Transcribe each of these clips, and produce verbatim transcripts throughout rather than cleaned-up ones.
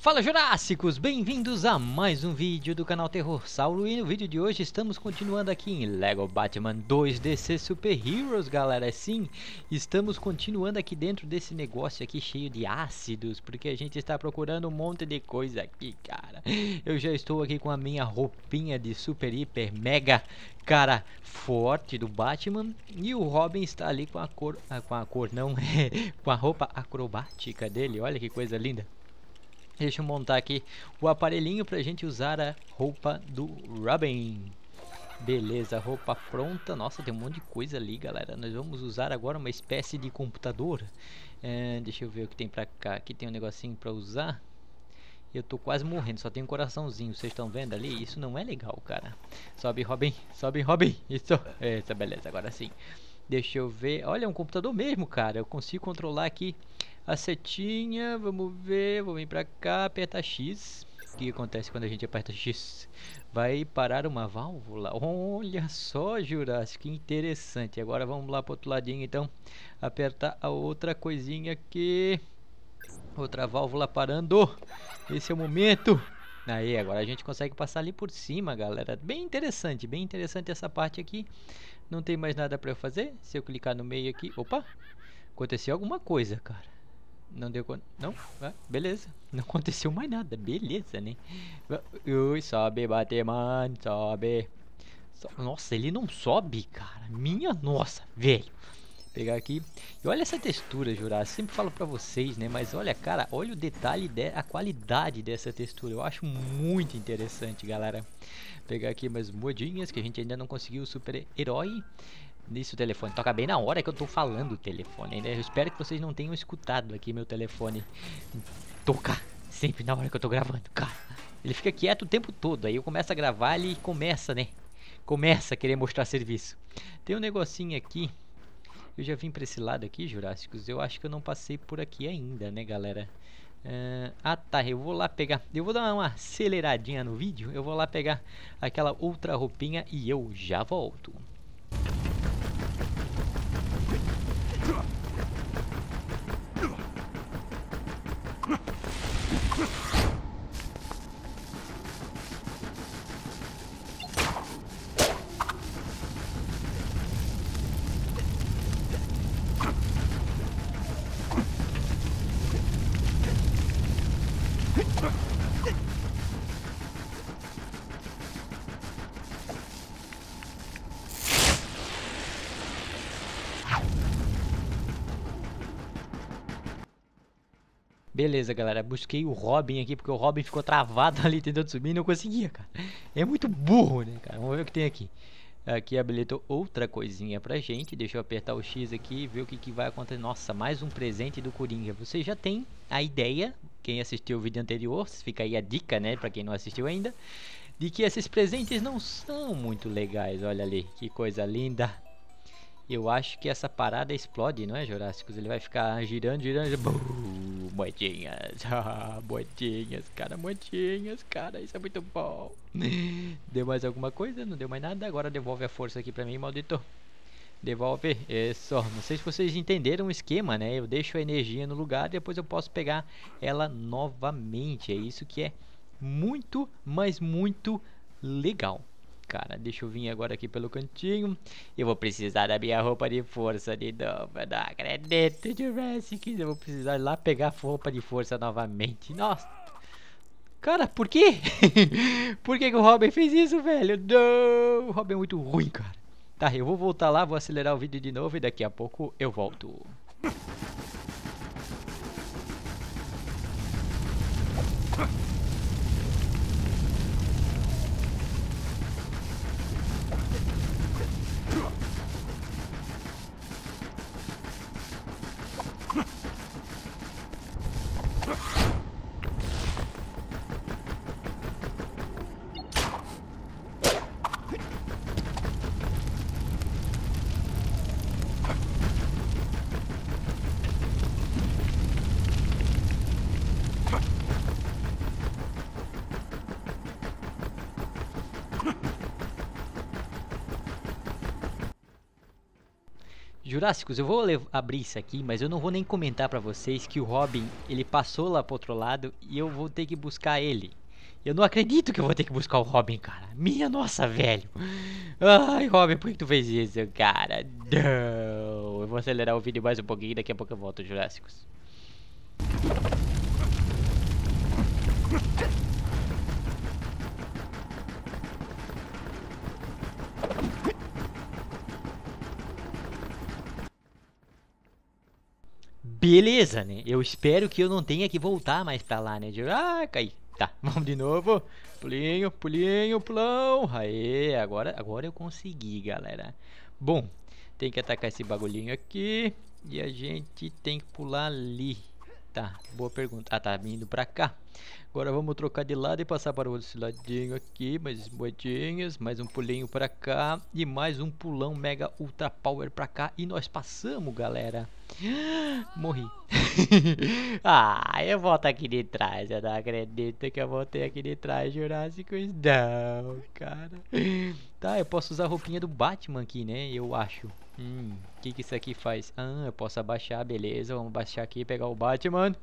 Fala Jurássicos, bem-vindos a mais um vídeo do canal Terror Sauro. E no vídeo de hoje estamos continuando aqui em Lego Batman dois D C Super Heroes, galera. Sim, estamos continuando aqui dentro desse negócio aqui cheio de ácidos, porque a gente está procurando um monte de coisa aqui, cara. Eu já estou aqui com a minha roupinha de super, hiper, mega, cara, forte do Batman. E o Robin está ali com a cor, ah, com a cor não, com a roupa acrobática dele, olha que coisa linda. Deixa eu montar aqui o aparelhinho pra gente usar a roupa do Robin. Beleza, roupa pronta. Nossa, tem um monte de coisa ali, galera. Nós vamos usar agora uma espécie de computador. é, Deixa eu ver o que tem pra cá. Aqui tem um negocinho pra usar. Eu tô quase morrendo, só tem um coraçãozinho. Vocês estão vendo ali? Isso não é legal, cara. Sobe, Robin. Sobe, Robin. Isso. Essa, beleza, agora sim. Deixa eu ver. Olha, é um computador mesmo, cara. Eu consigo controlar aqui a setinha. Vamos ver. Vou vir pra cá, apertar X. O que acontece quando a gente aperta X? Vai parar uma válvula. Olha só, Jurássico, que interessante. Agora vamos lá pro outro ladinho, então. Apertar a outra coisinha aqui. Outra válvula parando. Esse é o momento. Aí, agora a gente consegue passar ali por cima, galera. Bem interessante, bem interessante essa parte aqui. Não tem mais nada pra eu fazer. Se eu clicar no meio aqui... Opa! Aconteceu alguma coisa, cara. Não deu... Não? Ah, beleza. Não aconteceu mais nada. Beleza, né? Ui, sobe, Batman. Sobe. So... Nossa, ele não sobe, cara. Minha nossa, velho. Pegar aqui. E olha essa textura, Jurássico. Sempre falo pra vocês, né? Mas olha, cara, olha o detalhe, de... a qualidade dessa textura. Eu acho muito interessante, galera. Pegar aqui umas moedinhas que a gente ainda não conseguiu o super-herói. Nisso o telefone toca bem na hora que eu tô falando o telefone, né? Eu espero que vocês não tenham escutado aqui meu telefone tocar sempre na hora que eu tô gravando, cara. Ele fica quieto o tempo todo. Aí eu começo a gravar, ele começa, né? Começa a querer mostrar serviço. Tem um negocinho aqui. Eu já vim pra esse lado aqui, Jurássicos. Eu acho que eu não passei por aqui ainda, né, galera? Uh, ah tá, eu vou lá pegar. Eu vou dar uma aceleradinha no vídeo. Eu vou lá pegar aquela outra roupinha e eu já volto. Beleza, galera, busquei o Robin aqui, porque o Robin ficou travado ali tentando subir e não conseguia, cara. É muito burro, né, cara? Vamos ver o que tem aqui. Aqui habilitou outra coisinha pra gente. Deixa eu apertar o X aqui e ver o que, que vai acontecer. Nossa, mais um presente do Coringa. Você já tem a ideia, quem assistiu o vídeo anterior, fica aí a dica, né, pra quem não assistiu ainda, de que esses presentes não são muito legais. Olha ali, que coisa linda. Eu acho que essa parada explode, não é, Jurássicos? Ele vai ficar girando, girando. Bum, moedinhas. Moedinhas, cara, moedinhas, cara. Isso é muito bom. Deu mais alguma coisa? Não deu mais nada. Agora devolve a força aqui pra mim, maldito. Devolve. Isso. Não sei se vocês entenderam o esquema, né? Eu deixo a energia no lugar e depois eu posso pegar ela novamente. É isso que é muito, mas muito legal. Cara, deixa eu vir agora aqui pelo cantinho. Eu vou precisar da minha roupa de força de novo. Não acredito, Jurassic. Eu vou precisar ir lá pegar a roupa de força novamente. Nossa. Cara, por quê? Por que, que o Robin fez isso, velho? Não. O Robin é muito ruim, cara. Tá, eu vou voltar lá, vou acelerar o vídeo de novo e daqui a pouco eu volto. Jurássicos, eu vou abrir isso aqui, mas eu não vou nem comentar pra vocês que o Robin, ele passou lá pro outro lado e eu vou ter que buscar ele. Eu não acredito que eu vou ter que buscar o Robin, cara. Minha nossa, velho. Ai, Robin, por que tu fez isso, cara? Não. Eu vou acelerar o vídeo mais um pouquinho e daqui a pouco eu volto, Jurássicos. Beleza, né? Eu espero que eu não tenha que voltar mais pra lá, né? Ah, caí. Tá, vamos de novo. Pulinho, pulinho, pulão. Aê, agora, agora eu consegui, galera. Bom, tem que atacar esse bagulhinho aqui. E a gente tem que pular ali. Tá, boa pergunta. Ah, tá vindo pra cá. Agora vamos trocar de lado e passar para o outro ladinho aqui. Mais moedinhas, mais um pulinho pra cá. E mais um pulão mega ultra power pra cá. E nós passamos, galera. Morri. Ah, eu volto aqui de trás. Eu não acredito que eu voltei aqui de trás, Jurássicos. Não, cara. Tá, eu posso usar a roupinha do Batman aqui, né? Eu acho. Hum, o que que isso aqui faz? Ah, eu posso abaixar, beleza. Vamos baixar aqui e pegar o Batman.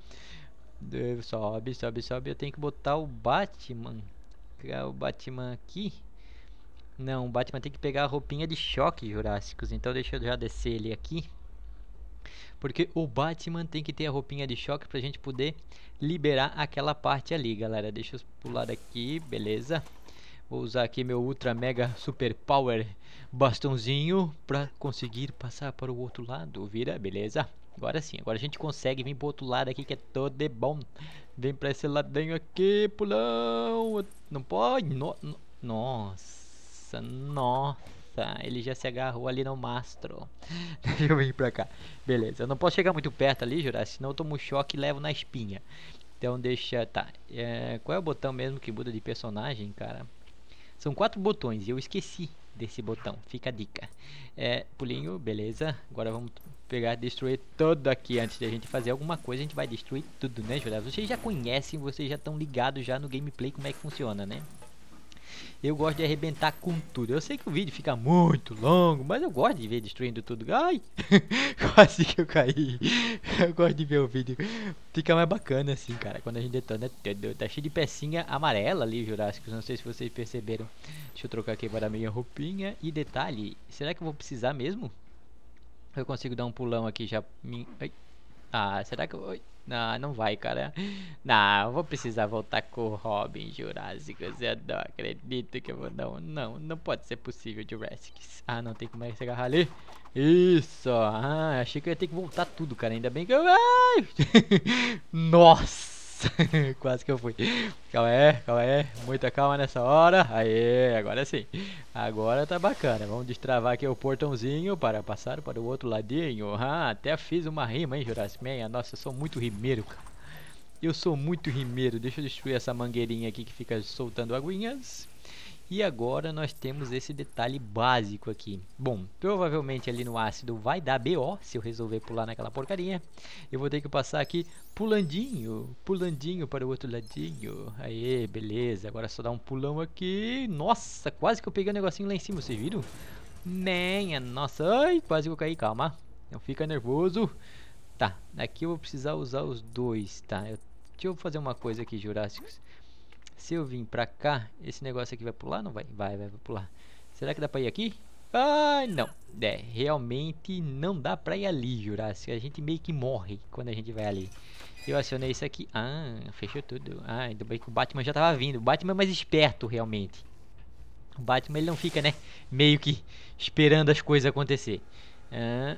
Sobe, sobe, sobe. Eu tenho que botar o Batman. Pegar o Batman aqui. Não, o Batman tem que pegar a roupinha de choque, Jurássicos. Então deixa eu já descer ele aqui. Porque o Batman tem que ter a roupinha de choque pra gente poder liberar aquela parte ali, galera. Deixa eu pular daqui, beleza. Vou usar aqui meu Ultra Mega Super Power bastãozinho pra conseguir passar para o outro lado. Vira, beleza. Agora sim, agora a gente consegue vir pro outro lado aqui que é todo de bom. Vem pra esse ladinho aqui, pulão. Não pode? No, no, nossa, nossa. Ele já se agarrou ali no mastro. Deixa eu vir pra cá. Beleza, eu não posso chegar muito perto ali, Jurássico, senão eu tomo choque e levo na espinha. Então deixa, tá. É, qual é o botão mesmo que muda de personagem, cara? São quatro botões e eu esqueci desse botão. Fica a dica. É, pulinho, beleza. Agora vamos pegar, destruir tudo aqui. Antes de a gente fazer alguma coisa, a gente vai destruir tudo, né, Jurássico? Vocês já conhecem, vocês já estão ligados já no gameplay como é que funciona, né? Eu gosto de arrebentar com tudo. Eu sei que o vídeo fica muito longo, mas eu gosto de ver destruindo tudo. Ai, quase que eu caí. Eu gosto de ver o vídeo. Fica mais bacana assim, cara, quando a gente detona tudo. Tá cheio de pecinha amarela ali, Jurássicos. Não sei se vocês perceberam. Deixa eu trocar aqui para a minha roupinha. E detalhe, será que eu vou precisar mesmo? Eu consigo dar um pulão aqui já. Ai. Ah, será que eu... Não, não vai, cara. Não, eu vou precisar voltar com o Robin, Jurássicos. Eu não acredito que eu vou... Não, não, não pode ser possível, Jurássicos. Ah, não, tem como é que se agarrar ali. Isso. Ah, achei que eu ia ter que voltar tudo, cara. Ainda bem que eu... Ai! Nossa! Quase que eu fui. Calma aí, calma aí. Muita calma nessa hora. Aê, agora sim. Agora tá bacana. Vamos destravar aqui o portãozinho para passar para o outro ladinho. Ah, até fiz uma rima, hein, Jurassic Man. Nossa, eu sou muito rimeiro, cara. Eu sou muito rimeiro. Deixa eu destruir essa mangueirinha aqui que fica soltando aguinhas. E agora nós temos esse detalhe básico aqui. Bom, provavelmente ali no ácido vai dar B O se eu resolver pular naquela porcaria. Eu vou ter que passar aqui pulandinho, pulandinho para o outro ladinho. Aê, beleza. Agora é só dar um pulão aqui. Nossa, quase que eu peguei o um negocinho lá em cima, vocês viram? Menha, nossa, ai, quase que eu caí. Calma, não fica nervoso. Tá, aqui eu vou precisar usar os dois, tá? Eu, deixa eu fazer uma coisa aqui, Jurássicos. Se eu vim pra cá, esse negócio aqui vai pular? Não vai? Vai, vai, vai pular. Será que dá pra ir aqui? Ah, não. É, realmente não dá pra ir ali, Jurássico. A gente meio que morre quando a gente vai ali. Eu acionei isso aqui. Ah, fechou tudo. Ah, ainda bem que o Batman já tava vindo. O Batman é mais esperto, realmente. O Batman, ele não fica, né, meio que esperando as coisas acontecer. Ah,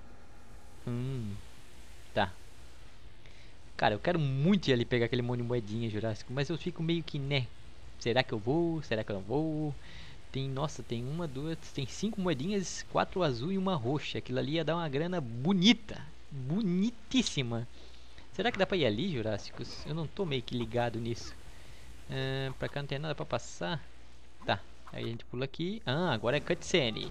hum, tá. Cara, eu quero muito ir ali pegar aquele monte de moedinha, Jurássico, mas eu fico meio que, né? Será que eu vou? Será que eu não vou? Tem, nossa, tem uma, duas, tem cinco moedinhas, quatro azul e uma roxa. Aquilo ali ia dar uma grana bonita, bonitíssima. Será que dá pra ir ali, Jurássicos? Eu não tô meio que ligado nisso. Ah, pra cá não tem nada pra passar. Tá, aí a gente pula aqui. Ah, agora é cutscene.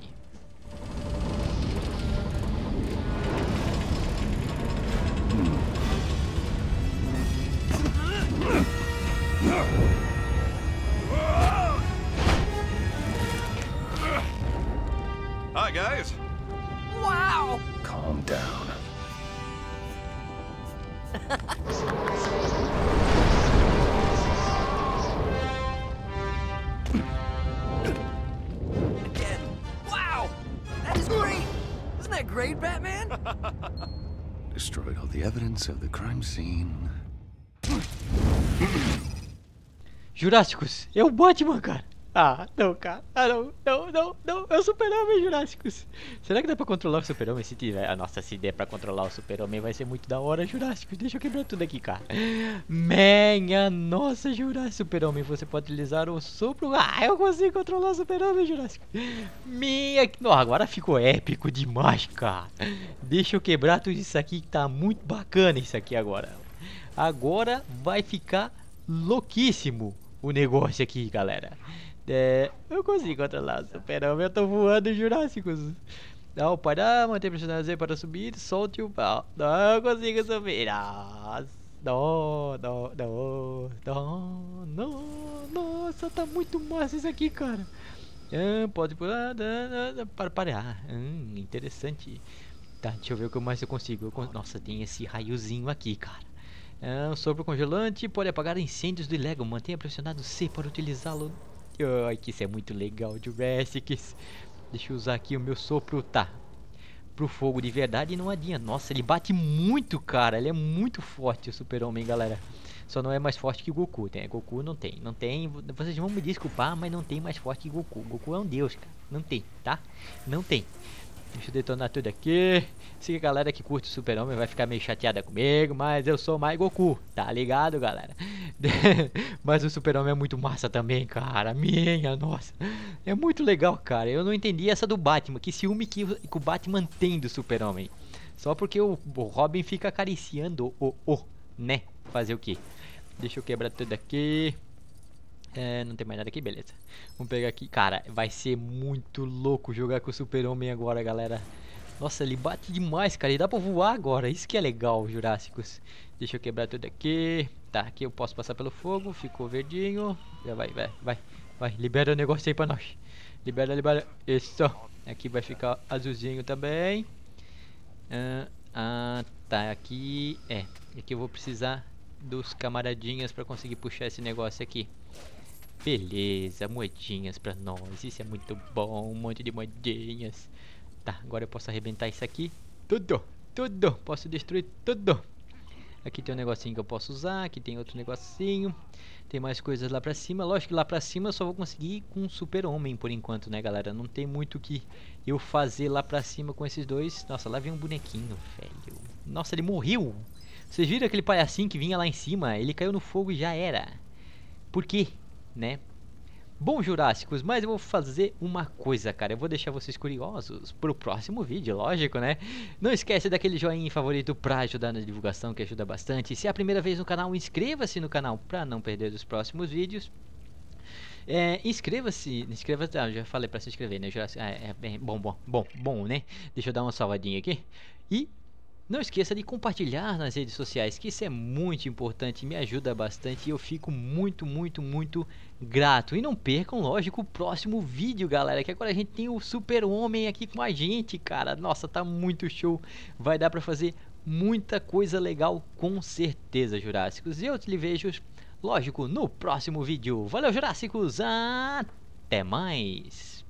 Hi, guys. Wow! Calm down. Again. Wow! That is great! Isn't that great, Batman? Destroyed all the evidence of the crime scene. Jurássicos, é o Batman, cara. Ah, não, cara. Ah, não, não, não, não. É o Super-Homem, Jurássicos. Será que dá pra controlar o Super-Homem? Se tiver. Ah, nossa, se der pra controlar o Super-Homem vai ser muito da hora, Jurássicos. Deixa eu quebrar tudo aqui, cara. Minha nossa, Jurássico. Super-Homem, você pode utilizar o sopro. Ah, eu consigo controlar o Super-Homem, Jurássico. Minha. Não, agora ficou épico demais, cara. Deixa eu quebrar tudo isso aqui que tá muito bacana isso aqui agora. Agora vai ficar louquíssimo o negócio aqui, galera. É, eu consigo controlar o Super-Homem, eu tô voando, Jurássicos. Não, parar, manter pressionado Z para subir, solte o pau. Não, eu consigo subir. Nossa, não, não, não, não, não, nossa, tá muito massa isso aqui, cara. Ah, pode pular, para parar. Hum, interessante. Tá, deixa eu ver o que mais eu consigo. Eu con Nossa, tem esse raiozinho aqui, cara. Ah, um sopro congelante pode apagar incêndios do Lego. Mantenha pressionado C para utilizá-lo. Ai, que isso é muito legal, Jurassic. Deixa eu usar aqui o meu sopro, tá. Pro fogo de verdade não adianta. Nossa, ele bate muito, cara. Ele é muito forte, o Super-Homem, galera. Só não é mais forte que o Goku. Tem, Goku não tem. Não tem. Vocês vão me desculpar, mas não tem mais forte que Goku. Goku é um deus, cara. Não tem, tá? Não tem. Deixa eu detonar tudo aqui. Sei que a galera que curte o Super-Homem vai ficar meio chateada comigo, mas eu sou mais Goku, tá ligado, galera? Mas o Super-Homem é muito massa também, cara. Minha nossa. É muito legal, cara. Eu não entendi essa do Batman. Que ciúme que, que o Batman tem do Super-Homem. Só porque o, o Robin fica acariciando o, o, né? Fazer o quê? Deixa eu quebrar tudo aqui. É, não tem mais nada aqui, beleza. Vamos pegar aqui. Cara, vai ser muito louco jogar com o Super-Homem agora, galera. Nossa, ele bate demais, cara. E dá pra voar agora. Isso que é legal, Jurássicos. Deixa eu quebrar tudo aqui. Tá, aqui eu posso passar pelo fogo. Ficou verdinho. Já vai, vai, vai. Vai, libera o negócio aí pra nós. Libera, libera. Isso. Aqui vai ficar azulzinho também. Ah, ah, tá. Aqui. É. Aqui eu vou precisar dos camaradinhas pra conseguir puxar esse negócio aqui. Beleza, moedinhas pra nós. Isso é muito bom. Um monte de moedinhas. Tá, agora eu posso arrebentar isso aqui. Tudo, tudo. Posso destruir tudo. Aqui tem um negocinho que eu posso usar. Aqui tem outro negocinho. Tem mais coisas lá pra cima. Lógico que lá pra cima eu só vou conseguir com o Super-Homem por enquanto, né, galera? Não tem muito o que eu fazer lá pra cima com esses dois. Nossa, lá vem um bonequinho, velho. Nossa, ele morreu. Vocês viram aquele palhacinho que vinha lá em cima? Ele caiu no fogo e já era. Por quê? Né? Bom, Jurássicos, mas eu vou fazer uma coisa, cara. Eu vou deixar vocês curiosos pro próximo vídeo, lógico, né? Não esquece daquele joinha favorito pra ajudar na divulgação, que ajuda bastante. Se é a primeira vez no canal, inscreva-se no canal pra não perder os próximos vídeos. É, inscreva-se, inscreva-se, ah, já falei pra se inscrever, né? Jurássico, ah, é, é, bom, bom, bom, bom, né? Deixa eu dar uma salvadinha aqui. E não esqueça de compartilhar nas redes sociais, que isso é muito importante, me ajuda bastante e eu fico muito, muito, muito grato. E não percam, lógico, o próximo vídeo, galera, que agora a gente tem o Super-Homem aqui com a gente, cara. Nossa, tá muito show. Vai dar pra fazer muita coisa legal, com certeza, Jurássicos. E eu te vejo, lógico, no próximo vídeo. Valeu, Jurássicos, até mais!